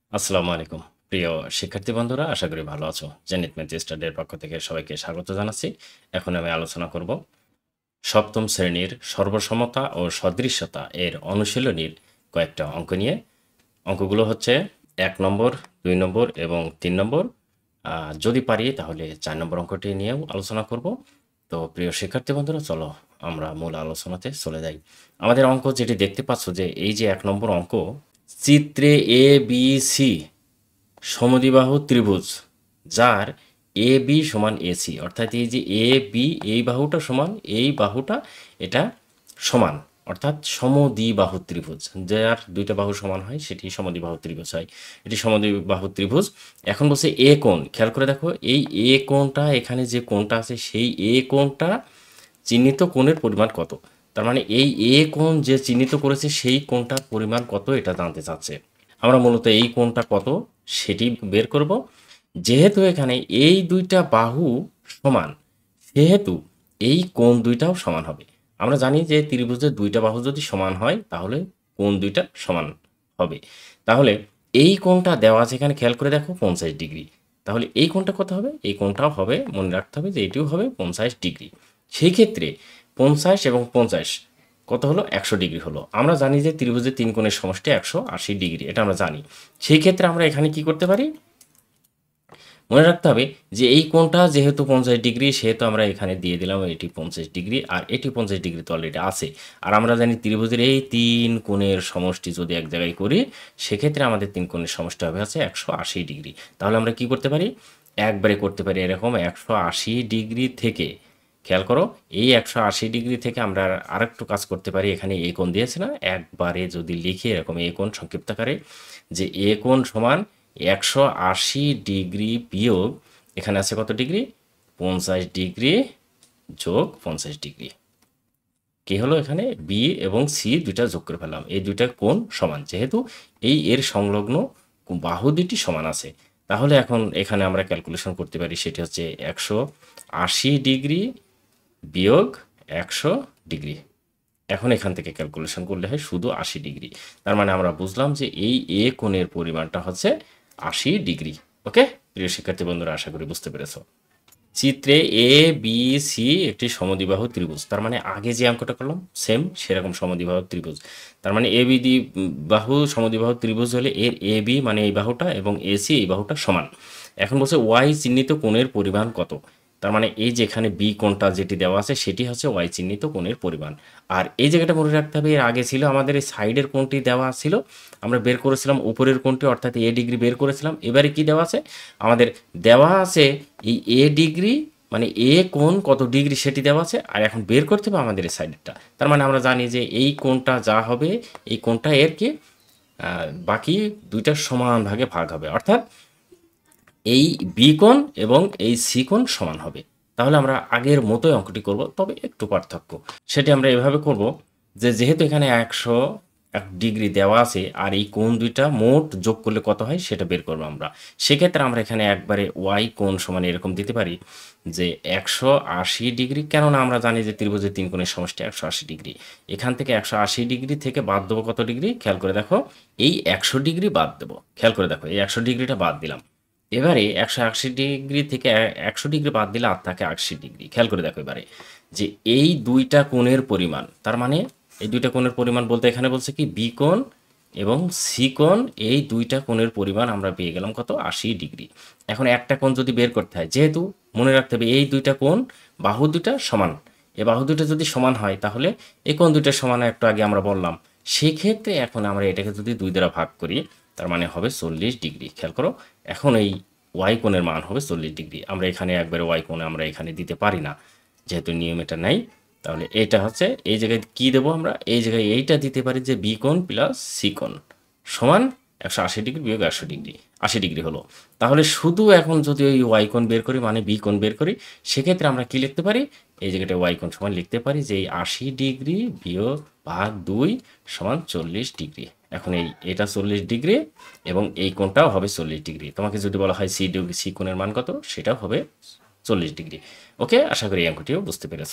আসসালামু আলাইকুম। প্রিয় শিক্ষার্থী বন্ধুরা, আশা করি ভালো আছো। জেনিথ ম্যাথ স্টাডির পক্ষ থেকে সবাইকে স্বাগত জানাচ্ছি। এখন আমি আলোচনা করব সপ্তম শ্রেণীর সর্বসমতা ও সদৃশ্যতা এর অনুশীলনীর কয়েকটা অঙ্ক নিয়ে। অঙ্কগুলো হচ্ছে ১ নম্বর, ২ নম্বর এবং ৩ নম্বর। যদি পারি তাহলে ৪ নম্বর অঙ্কটি নিয়েও আলোচনা করব। তো প্রিয় শিক্ষার্থী বন্ধুরা, চলো আমরা মূল আলোচনাতে চলে যাই। আমাদের অঙ্ক যেটি দেখতে পাচ্ছ যে এই যে ১ নম্বর অঙ্ক, চিত্রে এ বি সি সমদ্বিবাহু ত্রিভুজ যার এ বি সমান এসি, অর্থাৎ এই যে এ বি এই বাহুটা সমান এই বাহুটা, এটা সমান, অর্থাৎ সমদ্বিবাহু ত্রিভুজ। যার দুইটা বাহু সমান হয় সেটি সমদ্বিবাহু ত্রিভুজ হয়। এটি সমদ্বিবাহু ত্রিভুজ। এখন বলছে এ কোণ, খেয়াল করে দেখো এই এ কোণটা, এখানে যে কোণটা আছে সেই এ কোণটা চিহ্নিত কোণের পরিমাণ কত। তার মানে এই এ কোণ যে চিহ্নিত করেছে সেই কোণটার পরিমাণ কত এটা জানতে চাচ্ছে। আমরা মূলত এই কোণটা কত সেটি বের করব। যেহেতু এখানে এই দুইটা বাহু সমান, সেহেতু এই কোণ দুইটাও সমান হবে। আমরা জানি যে ত্রিভুজের দুইটা বাহু যদি সমান হয় তাহলে কোণ দুইটা সমান হবে। তাহলে এই কোণটা দেওয়া আছে এখানে, খেয়াল করে দেখো ৫০ ডিগ্রি। তাহলে এই কোণটা কত হবে? এই কোণটাও হবে, মনে রাখতে হবে যে এটিও হবে ৫০ ডিগ্রি। সেই ক্ষেত্রে ৫০ এবং ৫০ কত হলো? ১০০ ডিগ্রি হলো। আমরা জানি যে ত্রিভুজের তিন কোণের সমষ্টি ১৮০ ডিগ্রি, এটা আমরা জানি। সেই ক্ষেত্রে আমরা এখানে কি করতে পারি? মনে রাখতে হবে যে এই কোণটা যেহেতু ৫০ ডিগ্রি, সেহেতু আমরা এখানে দিয়ে দিলাম এটি ৫০ ডিগ্রি, আর এটি ৫০ ডিগ্রি তো অলরেডি আছে। আর আমরা জানি ত্রিভুজের এই তিন কোণের সমষ্টি যদি এক জায়গায় করি, সেক্ষেত্রে আমাদের তিন কোণের সমষ্টি হবে হচ্ছে ১৮০ ডিগ্রি। তাহলে আমরা কি করতে পারি? একবারে করতে পারি এরকম ১৮০ ডিগ্রি থেকে, খেয়াল করো এই ১৮০ ডিগ্রি থেকে আমরা আরেকটু কাজ করতে পারি। এখানে এ কোণ দিয়েছে না, একবারে যদি লিখি এরকম এ কোণ সংক্ষিপ্ত আকারে, যে এ কোণ সমান ১৮০ ডিগ্রি বিয়োগ এখানে আছে কত ডিগ্রি? ৫০ ডিগ্রি যোগ ৫০ ডিগ্রি। কি হলো? এখানে বি এবং সি দুইটা যোগ করে ফেললাম। এই দুইটা কোণ সমান, যেহেতু এই এর সংলগ্ন বাহু দুটি সমান আছে। তাহলে এখন এখানে আমরা ক্যালকুলেশন করতে পারি, সেটি হচ্ছে ১৮০ ডিগ্রি বিয়োগ ১০০ ডিগ্রি। এখন এখান থেকে ক্যালকুলেশন করলে হয় শুধু ৮০ ডিগ্রি। তার মানে আমরা বুঝলাম যে এই এ কোণের পরিমাণটা হচ্ছে ৮০ ডিগ্রি। ওকে প্রিয় শিক্ষার্থী বন্ধুরা, আশা করি বুঝতে পেরেছো। চিত্রে এ বি সি একটি সমদ্বিবাহু ত্রিভুজ। তার মানে আগে যে অঙ্কটা করলাম সেম সেরকম সমদ্বিবাহু ত্রিভুজ। তার মানে এ বি বাহু সমদ্বিবাহু ত্রিভুজ হলে এর এ বি মানে এই বাহুটা এবং এসি এই বাহুটা সমান। এখন বলছে ওয়াই চিহ্নিত কোণের পরিমাণ কত। তার মানে এই যে এখানে বি কোণটা যেটি দেওয়া আছে সেটি হচ্ছে ওয়াই চিহ্নিত কোণের পরিমাণ। আর এই জায়গাটা মনে রাখতে হবে, এর আগে ছিল আমাদের এই সাইডের কোণটি দেওয়া ছিল, আমরা বের করেছিলাম উপরের কোণটি, অর্থাৎ এ ডিগ্রি বের করেছিলাম। এবারে কি দেওয়া আছে? আমাদের দেওয়া আছে এই এ ডিগ্রি মানে এ কোণ কত ডিগ্রি সেটি দেওয়া আছে, আর এখন বের করতে হবে আমাদের এই সাইডেরটা। তার মানে আমরা জানি যে এই কোণটা যা হবে এই কোণটা এর কি বাকি দুইটা সমান ভাগে ভাগ হবে, অর্থাৎ এই বি কোণ এবং এই সি কোণ সমান হবে। তাহলে আমরা আগের মতোই অঙ্কটি করব, তবে একটু পার্থক্য। সেটি আমরা এভাবে করব যে যেহেতু এখানে ১০০ ডিগ্রি দেওয়া আছে আর এই কোণ দুইটা মোট যোগ করলে কত হয় সেটা বের করবো আমরা। সেক্ষেত্রে আমরা এখানে একবারে ওয়াই কোণ সমান এরকম দিতে পারি যে ১৮০ ডিগ্রি, কেননা আমরা জানি যে ত্রিভুজের তিন কোণের সমষ্টি ১৮০ ডিগ্রি। এখান থেকে ১৮০ ডিগ্রি থেকে বাদ দেবো কত ডিগ্রি? খেয়াল করে দেখো, এই ১০০ ডিগ্রি বাদ দেবো। খেয়াল করে দেখো এই ১০০ ডিগ্রিটা বাদ দিলাম। এবারে ১৮০ ডিগ্রি থেকে ১০০ ডিগ্রি বাদ দিলে আর থাকে ৮০ ডিগ্রি। খেয়াল করে দেখো এবারে যে এই দুইটা কোণের পরিমাণ, তার মানে এই দুইটা কোণের পরিমাণ বলতে এখানে বলছে কি বি কোণ এবং সি কোণ, এই দুইটা কোণের পরিমাণ আমরা পেয়ে গেলাম কত? ৮০ ডিগ্রি। এখন একটা কোণ যদি বের করতে হয়, যেহেতু মনে রাখতে হবে এই দুইটা কোণ বাহু দুটা সমান, এই বাহু দুটো যদি সমান হয় তাহলে এই কোণ দুইটা সমান একটু আগে আমরা বললাম। সেক্ষেত্রে এখন আমরা এটাকে যদি ২ দ্বারা ভাগ করি তার মানে হবে ৪০ ডিগ্রি। খেয়াল করো এখন এই ওয়াই কোণের মান হবে ৪০ ডিগ্রি। আমরা এখানে একবারে ওয়াই কোণে আমরা এখানে দিতে পারি না, যেহেতু নিয়ম এটা নাই। তাহলে এটা হচ্ছে এই জায়গায় কি দেবো আমরা? এই জায়গায় এইটা দিতে পারি যে বি কোণ প্লাস সি কোণ সমান ১৮০ ডিগ্রি বিয়োগ ১০০ ডিগ্রি, ৮০ ডিগ্রি হলো। তাহলে শুধু এখন যদি ওই ওয়াই কোণ বের করি মানে বি কোণ বের করি, সেক্ষেত্রে আমরা কি লিখতে পারি? এই জায়গাটা ওয়াই কোণ সমান লিখতে পারি যে এই ৮০ ডিগ্রি বিয়োগ ভাগ ২ সমান ৪০ ডিগ্রি। এখন এটা ৪০ ডিগ্রি এবং এই কোণটাও হবে ৪০ ডিগ্রি। তোমাকে যদি বলা হয় সি কোণের মান কত, সেটাও হবে ৪০ ডিগ্রি। ওকে, আশা করি এই অঙ্কটিও বুঝতে পেরেছো।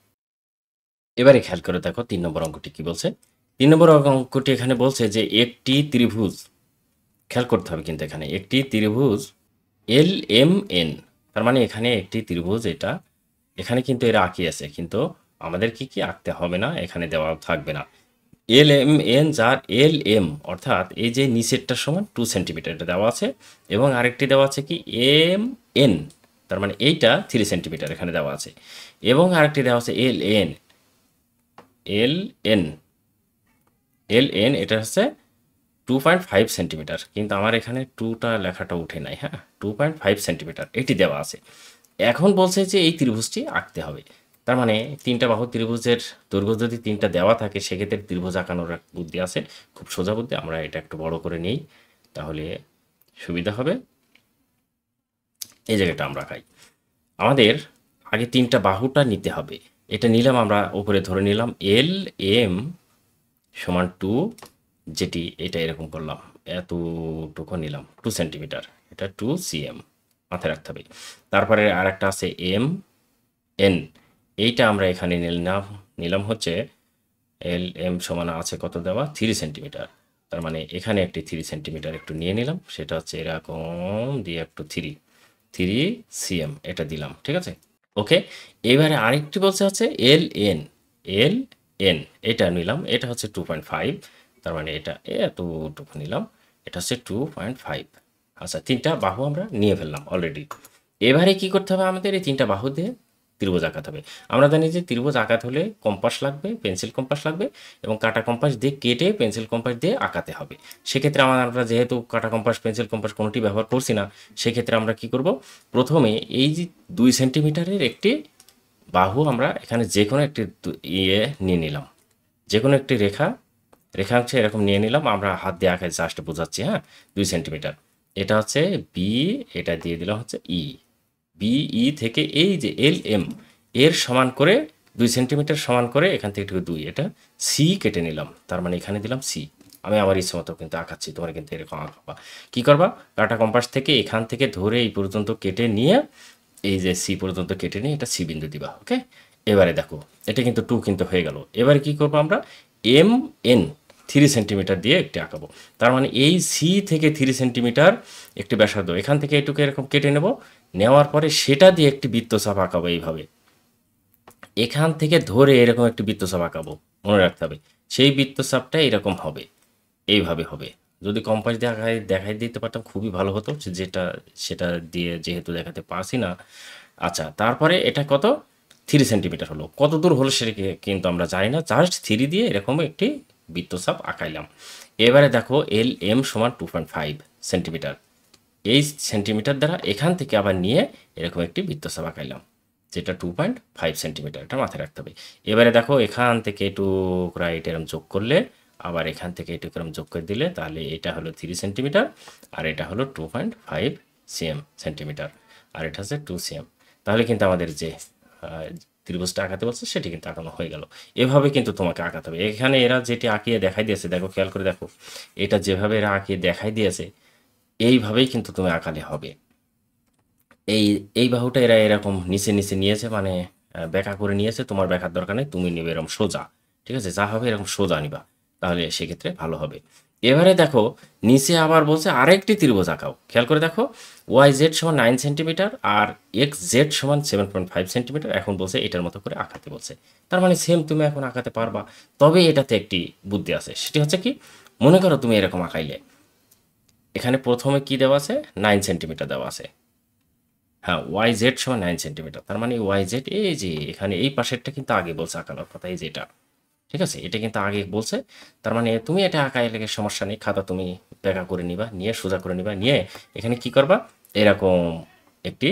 এবারে খেয়াল করে দেখো ৩ নম্বর অঙ্কটি কি বলছে। ৩ নম্বর অঙ্কটি এখানে বলছে যে একটি ত্রিভুজ খেয়াল করতে হবে কিন্তু এখানে একটি ত্রিভুজ এল এম এন, তার মানে এখানে একটি ত্রিভুজ, এটা এখানে কিন্তু এরা আঁকি আছে, কিন্তু আমাদের কি আঁকতে হবে না, এখানে দেওয়া থাকবে না। এল এম এন, যার এল এম অর্থাৎ এই যে নিচেরটা সমান 2 সেন্টিমিটার এটা দেওয়া আছে, এবং আরেকটি দেওয়া আছে কি এম এন, তার মানে এইটা 3 সেন্টিমিটার এখানে দেওয়া আছে, এবং আরেকটি দেওয়া আছে L N, L N, L N এটা হচ্ছে 2.5 সেন্টিমিটার, কিন্তু আমার এখানে টুটা লেখাটা উঠে নাই, হ্যাঁ 2.5 সেন্টিমিটার এটি দেওয়া আছে। এখন বলছে যে এই ত্রিভুজটি আঁকতে হবে, তার মানে তিনটা বাহু ত্রিভুজের দৈর্ঘ্য যদি তিনটা দেওয়া থাকে সেক্ষেত্রে ত্রিভুজ আঁকানোর এক বুদ্ধি আছে, খুব সোজা বুদ্ধি। আমরা এটা একটু বড় করে নিই তাহলে সুবিধা হবে। এই জায়গাটা আমরা আঁকাই, আমাদের আগে তিনটা বাহুটা নিতে হবে, এটা নিলাম আমরা উপরে ধরে নিলাম এল এম সমান 2, যেটি এটা এরকম করলাম, এতটুকু নিলাম 2 সেন্টিমিটার, এটা 2 cm মাথায় রাখতে হবে। তারপরে আর একটা আছে এম এন, এইটা আমরা এখানে নিলাম হচ্ছে এল এম সমান আছে কত দেওয়া 3 সেন্টিমিটার, তার মানে এখানে একটি 3 সেন্টিমিটার একটু নিয়ে নিলাম, সেটা হচ্ছে এরকম দিয়ে একটু 3 cm এটা দিলাম, ঠিক আছে ওকে। এবারে আরেকটি বলছে হচ্ছে এল এন, এল এন এটা নিলাম, এটা হচ্ছে 2.5, তার মানে এটা এতটুকু নিলাম, এটা হচ্ছে 2.5। আচ্ছা, তিনটা বাহু আমরা নিয়ে ফেললাম অলরেডি। এবারে কি করতে হবে, আমাদের এই তিনটা বাহু দিয়ে ত্রিভুজ আঁকাতে হবে। আমরা জানি যে ত্রিভুজ আঁকাতে হলে কম্পাস লাগবে, পেন্সিল কম্পাস লাগবে, এবং কাটা কম্পাস দিয়ে কেটে পেন্সিল কম্পাস দিয়ে আঁকাতে হবে। সেক্ষেত্রে আমরা যেহেতু কাটা কম্পাস পেন্সিল কম্পাস কোনোটি ব্যবহার করছি না, সেক্ষেত্রে আমরা কি করব, প্রথমে এই যে 2 সেন্টিমিটারের একটি বাহু আমরা এখানে যে কোনো একটি নিয়ে নিলাম, যে কোনো একটি রেখাংশ এরকম নিয়ে নিলাম, আমরা হাত দিয়ে আঁকায় জাস্ট বোঝাচ্ছি, হ্যাঁ 2 সেন্টিমিটার, এটা হচ্ছে বি, এটা দিয়ে দিলাম হচ্ছে ই, বিই থেকে এই যে এল এম এর সমান করে 2 সেন্টিমিটার সমান করে এখান থেকে 2, এটা সি কেটে নিলাম, তার মানে এখানে দিলাম সি। আমি আমার ইচ্ছে মতো কিন্তু আঁকাচ্ছি, তোমরা কিন্তু এরকম আঁকাবা। কী করবা, কাটা কম্পাস থেকে এখান থেকে ধরে এই পর্যন্ত কেটে নিয়ে এই যে সি পর্যন্ত কেটে নিয়ে এটা সি বিন্দু দিবা, ওকে। এবারে দেখো এটা কিন্তু 2 কিন্তু হয়ে গেল। এবারে কি করবো আমরা, এম এন 3 সেন্টিমিটার দিয়ে একটি আঁকাবো, তার মানে এই সি থেকে 3 সেন্টিমিটার একটি ব্যাসার্ধ, এখান থেকে এটুকু এরকম কেটে নেব, নেওয়ার পরে সেটা দিয়ে একটি বৃত্তচাপ আঁকাবো এইভাবে, এখান থেকে ধরে এরকম একটি বৃত্তচাপ আঁকাবো, মনে রাখতে হবে সেই বৃত্তচাপটা এরকম হবে, এইভাবে হবে। যদি কম্পাস দিয়ে দেখাই দিতে পারতাম খুবই ভালো হতো, যেটা সেটা দিয়ে যেহেতু দেখাতে পারছি না। আচ্ছা, তারপরে এটা কত 3 সেন্টিমিটার হলো, কত দূর হলো সেটা কিন্তু আমরা জানি না, জাস্ট 3 দিয়ে এরকম একটি বৃত্তচাপ আঁকাইলাম। এবারে দেখো এল এম সমান 2.5 সেন্টিমিটার, এই সেন্টিমিটার দ্বারা এখান থেকে আবার নিয়ে এরকম একটি বৃত্তচাপ আঁকাইলাম, যেটা 2.5 সেন্টিমিটার, এটা মাথায় রাখতে হবে। এবারে দেখো এখান থেকে একটু রাইট এরম যোগ করলে, আবার এখান থেকে একটু এরম যোগ করে দিলে, তাহলে এটা হলো 3 সেন্টিমিটার, আর এটা হলো 2.5 সেন্টিমিটার, আর এটা হচ্ছে 2 cm। তাহলে কিন্তু আমাদের যে ত্রিভুজটা আঁকাতে বলছে সেটি কিন্তু আঁকানো হয়ে গেল। এভাবে কিন্তু তোমাকে আঁকাতে হবে। এখানে এরা যেটি আঁকিয়ে দেখাই দিয়েছে, দেখো খেয়াল করে দেখো, এটা যেভাবে এরা আঁকিয়ে দেখাই দিয়েছে এইভাবেই কিন্তু তুমি আঁকালে হবে। এই বাহুটা এরা এরকম নিচে নিয়েছে, মানে ব্যাকা করে নিয়েছে, তোমার ব্যাকার দরকার নেই, তুমি নিবে এরকম সোজা, ঠিক আছে, যা হবে এরকম সোজা নিবা, তাহলে সেক্ষেত্রে ভালো হবে। এবারে দেখো নিচে আবার বলছে আরেকটি ত্রিভুজ আঁকাও, খেয়াল করে দেখো ওয়াই জেড সমান 9 সেন্টিমিটার আর এক্স জেড সমান 7.5 সেন্টিমিটার, এখন বলছে এটার মতো করে আঁকাতে বলছে, তার মানে সেম তুমি এখন আঁকাতে পারবা। তবে এটাতে একটি বুদ্ধি আছে, সেটি হচ্ছে কি, মনে করো তুমি এরকম আঁকাইলে, এখানে প্রথমে কি দেওয়া আছে 9 সেন্টিমিটার দেওয়া আছে, হ্যাঁ ওয়াই জেড সমান 9 সেন্টিমিটার, তার মানে ওয়াই জেড এই যে এখানে এই পাশেরটা কিন্তু আগে বলছে আঁকানোর কথা, এই যে এটা, ঠিক আছে, এটা কিন্তু আগে বলছে। তার মানে তুমি এটা আঁকায় লেগে সমস্যা নেই, খাতা তুমি বেঁকা করে নিবা, নিয়ে সোজা করে নিবা, নিয়ে এখানে কি করবা, এরকম একটি,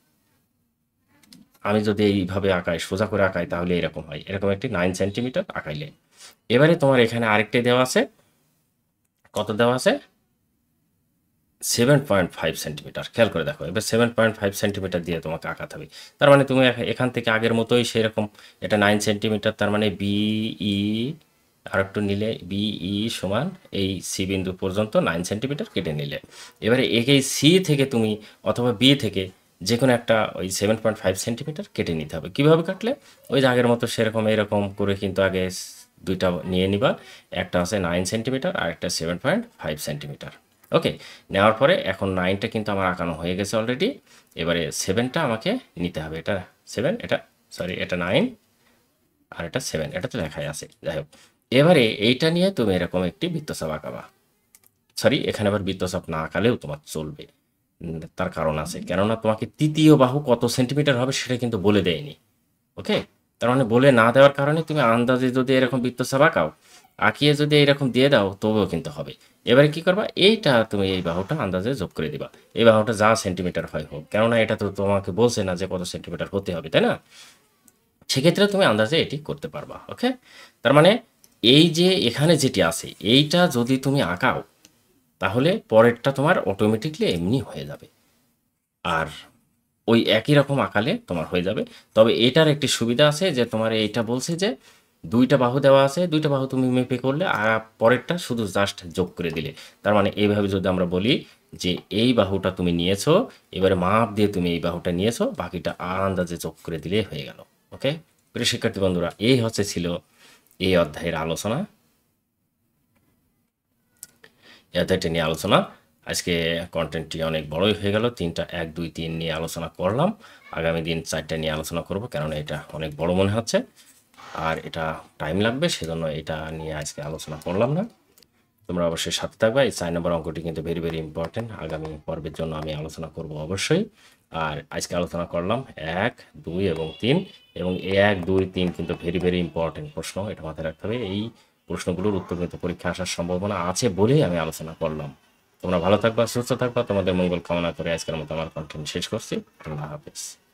আমি যদি এইভাবে আঁকাই সোজা করে আঁকাই তাহলে এরকম হয়, এরকম একটি 9 সেন্টিমিটার আঁকাইলে। এবারে তোমার এখানে আরেকটি দেওয়া আছে, কত দেওয়া আছে 7.5 সেন্টিমিটার, খেয়াল করে দেখো, এবার 7.5 সেন্টিমিটার দিয়ে তোমাকে আঁকাতে হবে। তার মানে তুমি এখান থেকে আগের মতোই সেরকম, এটা 9 সেন্টিমিটার, তার মানে বিই আর একটু নিলে বিই সমান এই সি বিন্দু পর্যন্ত 9 সেন্টিমিটার কেটে নিলে, এবারে এই সি থেকে তুমি অথবা বি থেকে যে কোনো একটা ওই 7.5 সেন্টিমিটার কেটে নিতে হবে। কীভাবে কাটলে, ওই যে আগের মতো সেরকম এরকম করে কিন্তু আগে দুইটা নিয়ে নিবা, একটা আছে 9 সেন্টিমিটার আর একটা 7.5 সেন্টিমিটার। ওকে, নেওয়ার পরে এখন 9টা কিন্তু আমার আঁকানো হয়ে গেছে অলরেডি। এবারে 7টা আমাকে নিতে হবে। এটা 7, এটা সরি এটা 9 আর এটা 7, এটা তো লেখাই আছে। যাই হোক, এবারে এইটা নিয়ে তুমি এরকম একটি বৃত্তচাপ আঁকাবা। সরি, এখানে আবার বৃত্তচাপ না আঁকালেও তোমার চলবে। তার কারণ আছে, কেননা তোমাকে তৃতীয় বাহু কত সেন্টিমিটার হবে সেটা কিন্তু বলে দেয়নি। ওকে, তার মানে বলে না দেওয়ার কারণে তুমি আন্দাজে যদি এরকম বৃত্তচাপ আঁকাও, আঁকিয়ে যদি এরকম দিয়ে দাও তবুও কিন্তু হবে। এবারে কি করবা, এইটা তুমি এই বাহুটা আন্দাজে যোগ করে দিবা। এই বাহুটা যা সেন্টিমিটার হয় হোক, কেননা এটা তো তোমাকে বলছে না যে কত সেন্টিমিটার হতে হবে, তাই না? সেক্ষেত্রে তুমি আন্দাজে এটি করতে পারবা। ওকে, তার মানে এই যে এখানে যেটি আছে এইটা যদি তুমি আঁকাও তাহলে পরেরটা তোমার অটোমেটিকলি এমনি হয়ে যাবে। আর ওই একই রকম আঁকালে তোমার হয়ে যাবে। তবে এটার একটি সুবিধা আছে যে তোমার এইটা বলছে যে 2টা বাহু দেওয়া আছে, 2টা বাহু তুমি মেপে করলে আর পরেরটা শুধু জাস্ট যোগ করে দিলে। তার মানে এইভাবে যদি আমরা বলি যে এই বাহুটা তুমি নিয়েছো, এবারে মাপ দিয়ে তুমি এই বাহুটা নিয়েছো, বাকিটা আর আন্দাজে যোগ করে দিলে হয়ে গেল। ওকে, প্রিয় শিক্ষার্থী বন্ধুরা, এই ছিল এই অধ্যায়ের আলোচনা। এই অধ্যায়টি নিয়ে আলোচনা। আজকে কন্টেন্টটি অনেক বড়ই হয়ে গেল। 3টা 1 2 3 নিয়ে আলোচনা করলাম। আগামী দিন 4টা নিয়ে আলোচনা করব, কেননা এটা অনেক বড় মনে হচ্ছে আর এটা টাইম লাগবে, সেজন্য এটা নিয়ে আজকে আলোচনা করলাম না। তোমরা অবশ্যই সাথে থাকবে। এই 4 নম্বর অঙ্কটি কিন্তু ভেরি ভেরি ইম্পর্টেন্ট, আগামী পর্বের জন্য আমি আলোচনা করব অবশ্যই। আর আজকে আলোচনা করলাম 1 2 এবং 3, এবং এই 1 2 3 কিন্তু ভেরি ভেরি ইম্পর্টেন্ট প্রশ্ন, এটা মাথায় রাখতে হবে। এই প্রশ্নগুলোর উত্তর কিন্তু পরীক্ষা আসার সম্ভাবনা আছে বলেই আমি আলোচনা করলাম। তোমরা ভালো থাকবা, সুস্থ থাকবা, তোমাদের মঙ্গল কামনা করে আজকের মতো আমার কন্টেন্ট শেষ করছি। আল্লাহ হাফেজ।